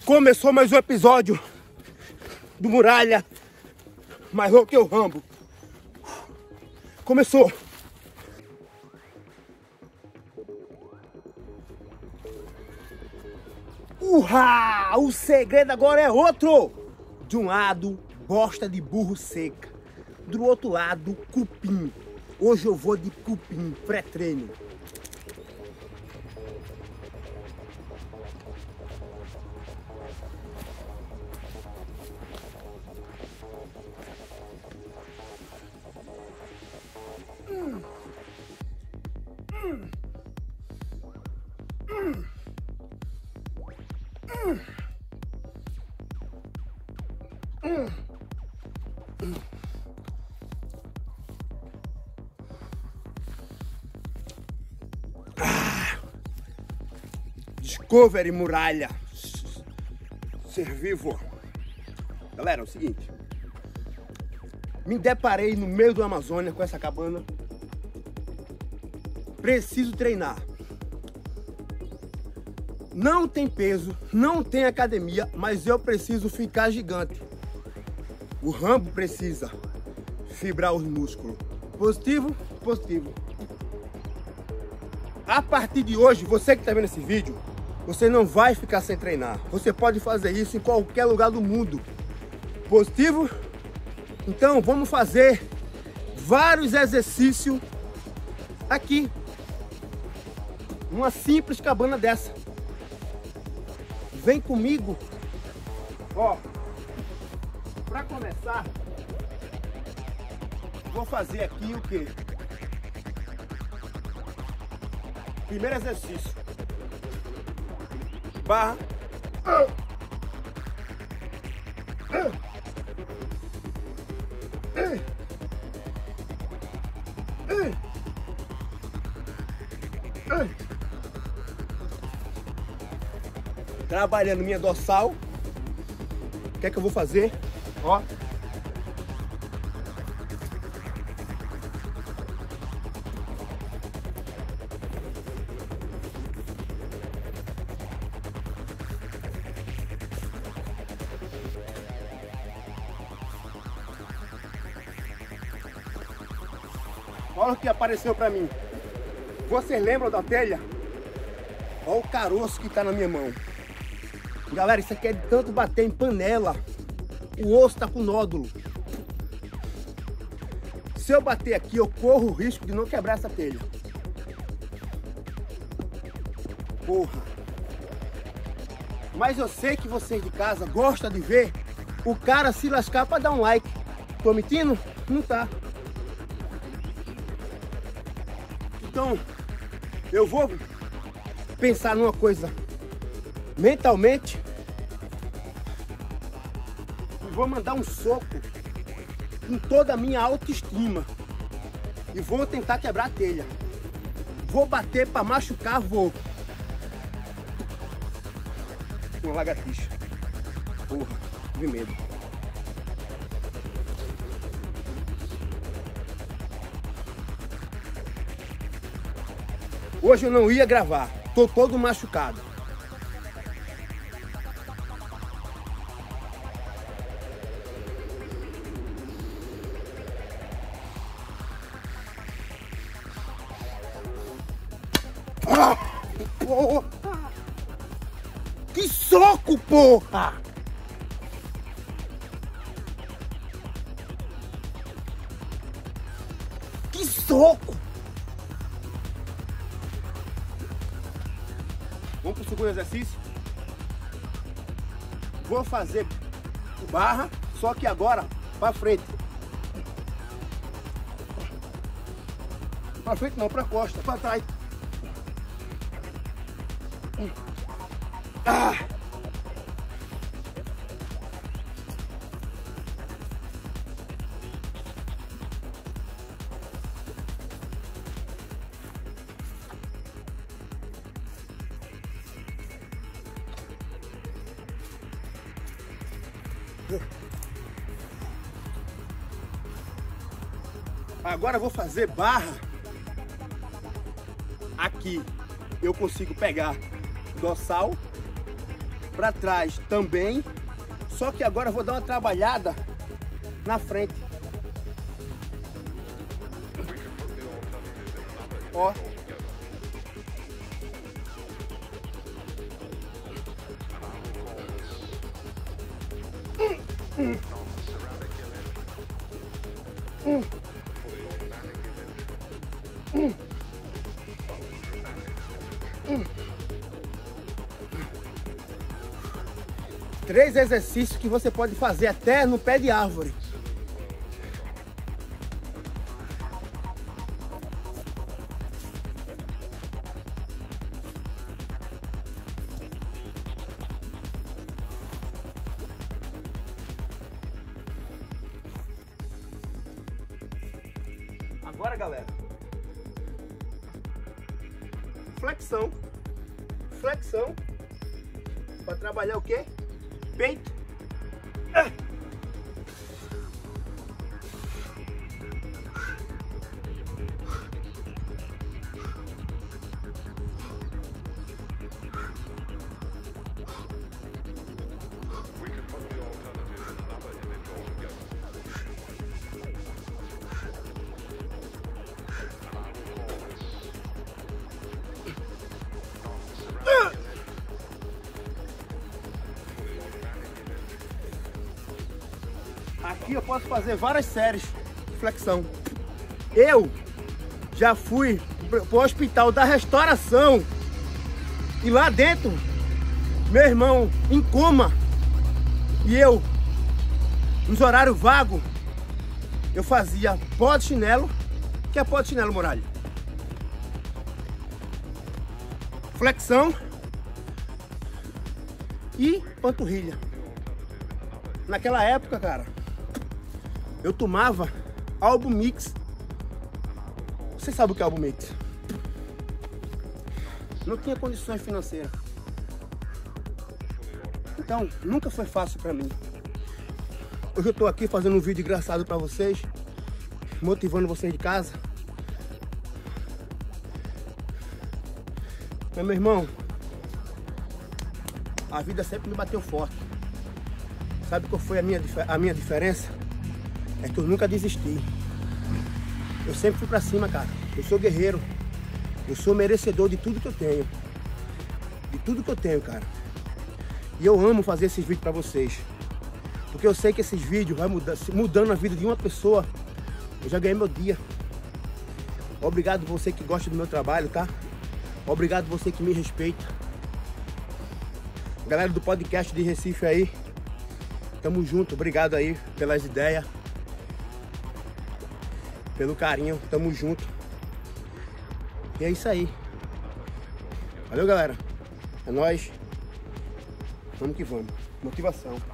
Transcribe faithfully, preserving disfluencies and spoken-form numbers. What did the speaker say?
Começou mais um episódio do Muralha mais louco que o Rambo. Começou. Urra! O segredo agora é outro. De um lado, bosta de burro seca. Do outro lado, cupim. Hoje eu vou de cupim, pré-treino. Hum. Hum. Hum. Hum. Hum. Hum. Ah. Discovery Muralha. Ser vivo. Galera, é o seguinte. Me deparei no meio do Amazônia com essa cabana. Preciso treinar. Não tem peso, não tem academia, mas eu preciso ficar gigante. O Rambo precisa fibrar os músculos. Positivo? Positivo. A partir de hoje, você que está vendo esse vídeo, você não vai ficar sem treinar. Você pode fazer isso em qualquer lugar do mundo. Positivo? Então vamos fazer vários exercícios aqui. Uma simples cabana dessa. Vem comigo. Ó, para começar, vou fazer aqui o quê? Primeiro exercício. Barra. Trabalhando minha dorsal. O que é que eu vou fazer? Ó. Olha o que apareceu pra mim. Vocês lembram da telha? Olha o caroço que tá na minha mão. Galera, isso aqui é de tanto bater em panela. O osso tá com nódulo. Se eu bater aqui, eu corro o risco de não quebrar essa telha. Porra. Mas eu sei que vocês de casa gostam de ver o cara se lascar para dar um like. Tô mentindo? Não tá. Então, eu vou pensar numa coisa mentalmente e vou mandar um soco com toda a minha autoestima e vou tentar quebrar a telha. Vou bater para machucar, vou. Uma lagartixa. Porra, de medo. Hoje eu não ia gravar, tô todo machucado. Ah, porra. Que soco, porra! Que soco! Vamos para o segundo exercício. Vou fazer barra, só que agora para frente. Para frente não, para costa, para trás. Ah! Agora eu vou fazer barra aqui. Eu consigo pegar dorsal para trás também, só que agora eu vou dar uma trabalhada na frente. Ó. Hum, hum. Hum. Hum. Hum. Três exercícios que você pode fazer até no pé de árvore. Agora, galera, flexão, flexão, para trabalhar o quê? Peito. Ah. Aqui eu posso fazer várias séries de flexão. Eu já fui para o hospital da restauração e lá dentro, meu irmão em coma e eu, nos horários vagos, eu fazia pó de chinelo. O que é pó de chinelo, Muralha? Flexão e panturrilha. Naquela época, cara, eu tomava Albumix. Você sabe o que é Albumix? Não tinha condições financeiras. Então, nunca foi fácil pra mim. Hoje eu tô aqui fazendo um vídeo engraçado pra vocês, motivando vocês de casa. Mas, meu irmão, a vida sempre me bateu forte. Sabe qual foi a minha, a minha diferença? É que eu nunca desisti. Eu sempre fui pra cima, cara. Eu sou guerreiro. Eu sou merecedor de tudo que eu tenho. De tudo que eu tenho, cara. E eu amo fazer esses vídeos pra vocês. Porque eu sei que esses vídeos vão mudar, mudando a vida de uma pessoa. Eu já ganhei meu dia. Obrigado você que gosta do meu trabalho, tá? Obrigado você que me respeita. Galera do podcast de Recife aí, tamo junto. Obrigado aí pelas ideias, pelo carinho, tamo junto. E é isso aí. Valeu, galera. É nóis. Vamos que vamos. Motivação.